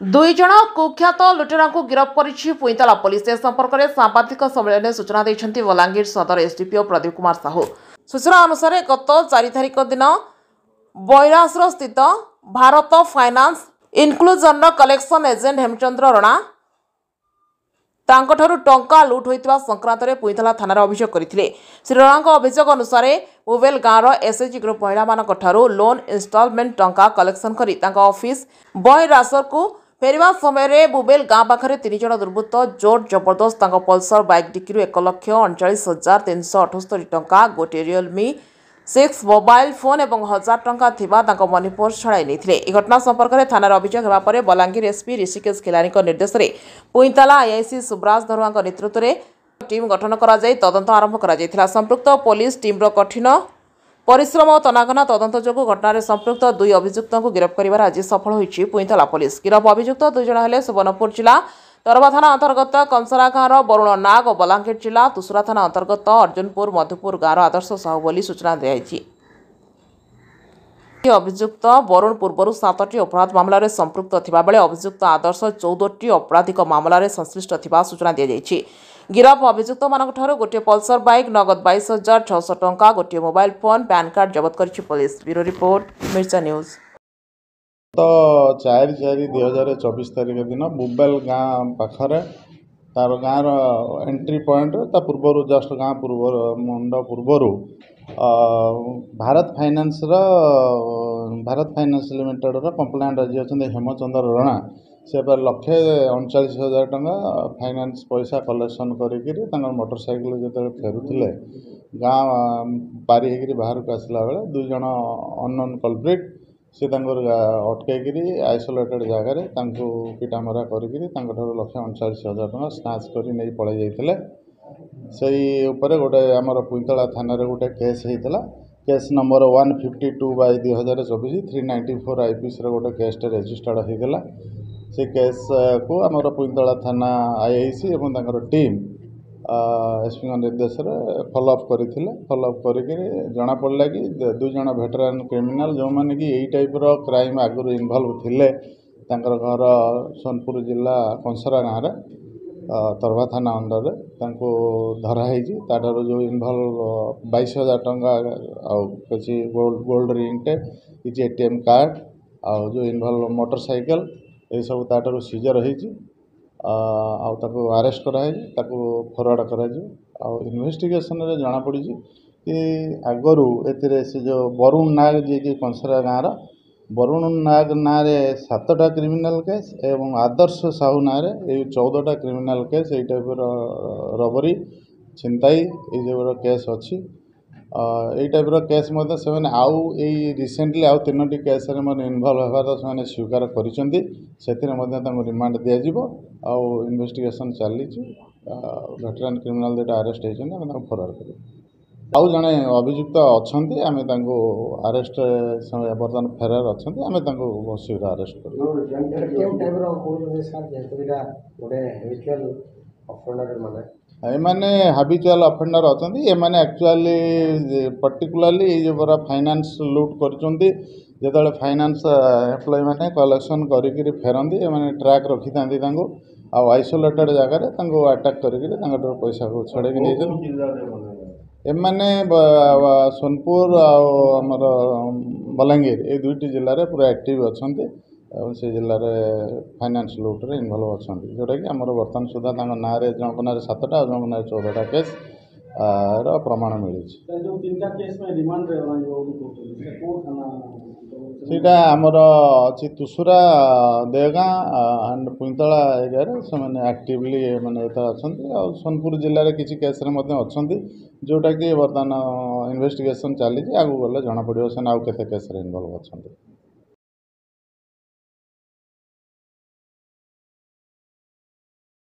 दुई जन कुख्यात लुटेरा को गिरफ्त कर पुईताला पुलिस ए संपर्क में सांबादिक सम्मेलन में सूचना देते बलांगीर सदर एसडीपीओ प्रदीप कुमार साहू। सूचना अनुसार गत 4 तारिख दिन बैरासर स्थित Bharat finance inclusion collection agent Hemchandra Rana टंका लुट होता संक्रांत में पुईताला थाना अभियोग करते। श्री रणा अभियोग अनुसार बुबेल गाँव एसएचजी ग्रुप महिला लोन इन्स्टलमेंट टंका कलेक्शन कर ऑफिस बैरासर को फेरवा समय बुबेल गाँ पाखे 3 जन दुर्बृत्त जोर जबरदस्त पल्सर बाइक डिक्की 1,39,378 टंका गोटे रियलमी 6 मोबाइल फोन और 1000 टंका थिबा मनी पर्स छड़ाई नहीं। यह घटना संपर्क में थाना अभियोग होगा बलांगीर एसपी ऋषिकेश खिलानी निर्देश में पुईताला आईआईसी सुब्राज धरुआ नेतृत्व में टीम गठन कर तदंत आरंभ कर संपृक्त पुलिस टीम कठिन परिश्रम और तनाघना तदंत जो घटना संपृक्त 2 अभियुक्तों को गिरफ्त कर आज सफल होती पुईताला पुलिस। गिरफ अभियुक्त 2 जन हेले सुवर्णपुर जिला तरवा थाना अंतर्गत कंसरा गाँव वरुण नाग और बलांगीर जिला तुसुरा थाना अंतर्गत अर्जुनपुर मधुपुर गाँव आदर्श साहू बोली सूचना दी। अभियुक्त वरुण पूर्व 7टी अपराध मामलें संपृक्त थिबा बेले अभियुक्त आदर्श 14टी आपराधिक मामलें संश्लिष्ट थिबा सूचना दी जाइछि। गिरफ अभियुक्त मानक गोटे पल्सर बाइक नगद 22,600 टंका गोटे मोबाइल फोन पैन कार्ड जबत कर पुलिस। ब्यूरो रिपोर्ट मिर्चा न्यूज। तो 4/4/2024 तारिख दिन बुबेल गाँ पाखरे तार गाँव एंट्री पॉइंट पूर्व जस्ट गाँ पूर्व मुंड पूर्वर भारत फाइनान्स लिमिटेड कंप्लेंट आज अच्छा हेमचंद्र रणा से 1,39,000 टंका फाइनान्स पैसा कलेक्शन कर मोटरसाइकिल जो फेरुले गाँ पारी बाहर को आसला बेले 2 जन अननोन कल्प्रिट से अटकईकरी आइसोलेटेड जगार पिटामरा कर 1,39,000 टंका स्नाच कर नहीं पड़े जाते से गोटे आमर पुईताला थाना गोटे केस होता केस नंबर 152/2024 394 IPC गोटे केसटे रेजिस्टर्ड होता से केस को आमर पुईताला थाना आईआईसी और टीम एसपी निर्देश फॉलोअप करते फॉलोअप करके जना पड़ा कि 2 जन भेटरान क्रिमिनाल जो मैंने कि यही टाइप क्राइम आगुरी इनवल्व थे घर सोनपुर जिला कंसरा गाँव तरवा थाना अंडर धराई जो इनवल्व 22,000 टंका किसी गोल्ड रिंगटे किसी ATM कार्ड आउ जो इनवल्व मोटरसाइकिल ये सब ताटर सीजर हो आरेस्ट कराई फरवर्ड कर इन्वेस्टिगेशन रे जना पड़ी कि आगरू ए से जो वरुण नाग जी की कंसरा गाँव वरुण नाग ना 7टा क्रिमिनाल केस एवं आदर्श साहू ना 14टा क्रिमिनाल केस ये टाइप रबरी छिनताई ये केस अच्छी यही टाइप केस से आउ रिसेंटली आउ 3टी केस इनवल्व होवार से स्वीकार कर रिमांड दिज्व आउ इन्वेस्टिगेशन चली वेटरान क्रिमिनाल जो आरेस्ट होती फरवर्ड कर आउ जड़े अभियुक्त अच्छा आम आरेस्ट बर्तमान फेरार अच्छा आम शीघ्र आरेस्ट एमाने हाबिचुअल अफेंडर अच्छा एमाने एक्चुअली पर्टिकुलरली जो पूरा फाइनान्स लुट कर फाइनान्स एम्प्लॉय मैंने कलेक्शन करी फेरती एमाने ट्रैक रखी था आइसोलेटेड जगार अटैक कर पैसा को छड़े नहीं एमाने सोनपुर आमर बलांगीर ये 2टी जिले में पूरा एक्टिव अच्छा से जिले में फाइनान्स लुट्रे इनवल्व अच्छा जोटा कि आमर बर्तमान सुधा ना जनक ना 7टा और जनक ना 14टा केस प्रमाण मिली सीटा आमर अच्छी तुसुरा देगाँ एंड पुईताला एरिया से मैंने एक्टिवली मैंने अच्छा सोनपुर जिले में किसी केस अच्छा जोटा कि बर्तमान इन्वेस्टिगेशन चली आगू गले जना पड़ो से आउ केते केस इनवल्व अच्छा।